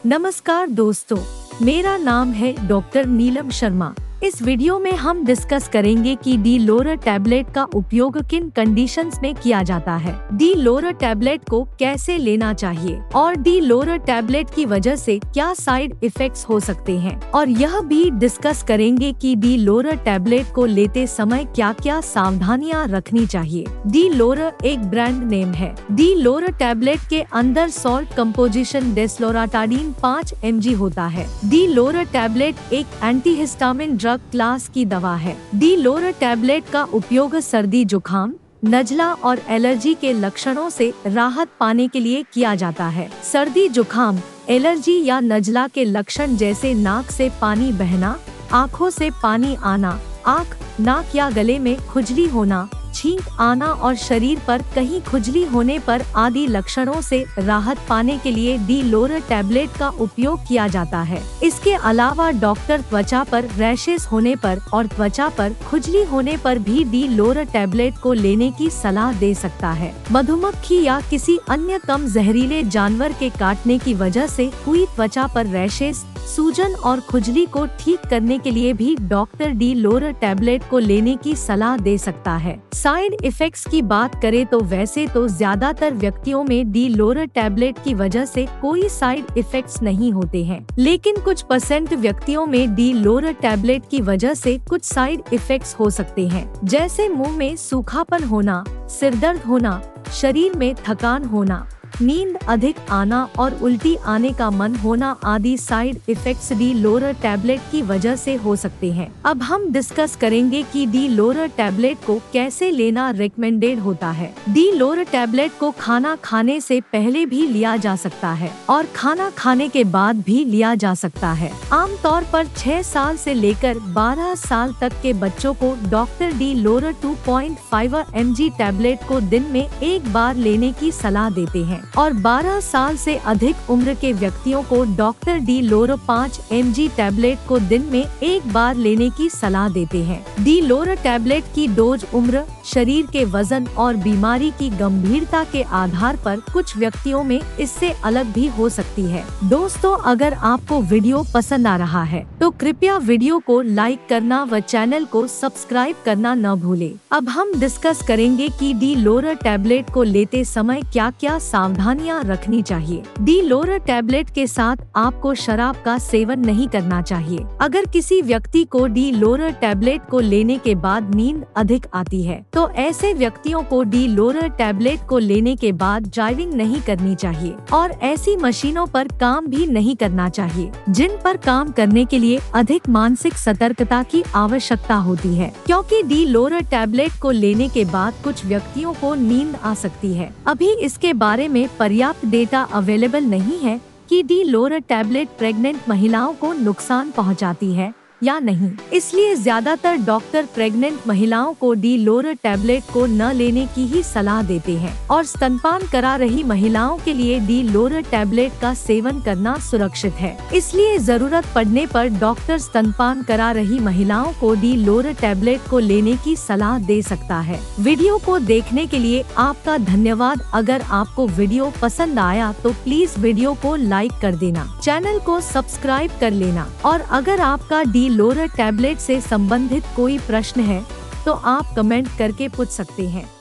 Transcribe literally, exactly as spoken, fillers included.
नमस्कार दोस्तों, मेरा नाम है डॉक्टर नीलम शर्मा। इस वीडियो में हम डिस्कस करेंगे कि डी लोरर टैबलेट का उपयोग किन कंडीशंस में किया जाता है, डी लोरर टैबलेट को कैसे लेना चाहिए और डी लोरर टैबलेट की वजह से क्या साइड इफेक्ट्स हो सकते हैं, और यह भी डिस्कस करेंगे कि डी लोरर टैबलेट को लेते समय क्या क्या सावधानियां रखनी चाहिए। डी लोरर एक ब्रांड नेम है। डी लोरर टैबलेट के अंदर सॉल्ट कंपोजिशन डेस्लोराटाडीन पाँच एम जी होता है। डी लोरर टैबलेट एक एंटीहिस्टामिन ड्रग क्लास की दवा है। डी लोरर टैबलेट का उपयोग सर्दी, जुकाम, नज़ला और एलर्जी के लक्षणों से राहत पाने के लिए किया जाता है। सर्दी, जुकाम, एलर्जी या नज़ला के लक्षण जैसे नाक से पानी बहना, आँखों से पानी आना, आँख, नाक या गले में खुजली होना, छींक आना और शरीर पर कहीं खुजली होने पर आदि लक्षणों से राहत पाने के लिए डी लोरर टैबलेट का उपयोग किया जाता है। इसके अलावा डॉक्टर त्वचा पर रैशेस होने पर और त्वचा पर खुजली होने पर भी डी लोरर टैबलेट को लेने की सलाह दे सकता है। मधुमक्खी या किसी अन्य कम जहरीले जानवर के काटने की वजह से हुई त्वचा पर रैशेस, सूजन और खुजली को ठीक करने के लिए भी डॉक्टर डी लोरर टैबलेट को लेने की सलाह दे सकता है। साइड इफेक्ट्स की बात करें तो वैसे तो ज्यादातर व्यक्तियों में डी लोरर टैबलेट की वजह से कोई साइड इफेक्ट्स नहीं होते हैं, लेकिन कुछ परसेंट व्यक्तियों में डी लोरर टैबलेट की वजह से कुछ साइड इफेक्ट्स हो सकते हैं, जैसे मुंह में सूखापन होना, सिर दर्द होना, शरीर में थकान होना, नींद अधिक आना और उल्टी आने का मन होना आदि side effects D lorer tablet की वजह से हो सकते हैं। अब हम डिस्कस करेंगे कि डी लोरर टैबलेट को कैसे लेना रिकमेंडेड होता है। डी लोरर टैबलेट को खाना खाने से पहले भी लिया जा सकता है और खाना खाने के बाद भी लिया जा सकता है। आमतौर पर छह साल से लेकर बारह साल तक के बच्चों को doctor D lorer two point five M G tablet को दिन में एक बार लेने की सलाह देते हैं और बारह साल से अधिक उम्र के व्यक्तियों को डॉक्टर डी लोरर पाँच एम जी टैबलेट को दिन में एक बार लेने की सलाह देते हैं। डी लोरर टैबलेट की डोज उम्र, शरीर के वजन और बीमारी की गंभीरता के आधार पर कुछ व्यक्तियों में इससे अलग भी हो सकती है। दोस्तों, अगर आपको वीडियो पसंद आ रहा है तो कृपया वीडियो को लाइक करना व चैनल को सब्सक्राइब करना न भूले। अब हम डिस्कस करेंगे कि डी लोरर टैबलेट को लेते समय क्या क्या सावधानियां रखनी चाहिए। डी लोरर टैबलेट के साथ आपको शराब का सेवन नहीं करना चाहिए। अगर किसी व्यक्ति को डी लोरर टैबलेट को लेने के बाद नींद अधिक आती है तो ऐसे व्यक्तियों को डी लोरर टैबलेट को लेने के बाद ड्राइविंग नहीं करनी चाहिए और ऐसी मशीनों पर काम भी नहीं करना चाहिए जिन पर काम करने के लिए अधिक मानसिक सतर्कता की आवश्यकता होती है, क्योंकि डी लोरर टैबलेट को लेने के बाद कुछ व्यक्तियों को नींद आ सकती है। अभी इसके बारे में पर्याप्त डेटा अवेलेबल नहीं है कि डी लोरर टैबलेट प्रेग्नेंट महिलाओं को नुकसान पहुंचाती है या नहीं, इसलिए ज्यादातर डॉक्टर प्रेग्नेंट महिलाओं को डी लोरर टैबलेट को न लेने की ही सलाह देते हैं और स्तनपान करा रही महिलाओं के लिए डी लोरर टैबलेट का सेवन करना सुरक्षित है। इसलिए जरूरत पड़ने पर डॉक्टर स्तनपान करा रही महिलाओं को डी लोरर टैबलेट को लेने की सलाह दे सकता है। वीडियो को देखने के लिए आपका धन्यवाद। अगर आपको वीडियो पसंद आया तो प्लीज वीडियो को लाइक कर देना, चैनल को सब्सक्राइब कर लेना और अगर आपका डी लोरर टैबलेट से संबंधित कोई प्रश्न है तो आप कमेंट करके पूछ सकते हैं।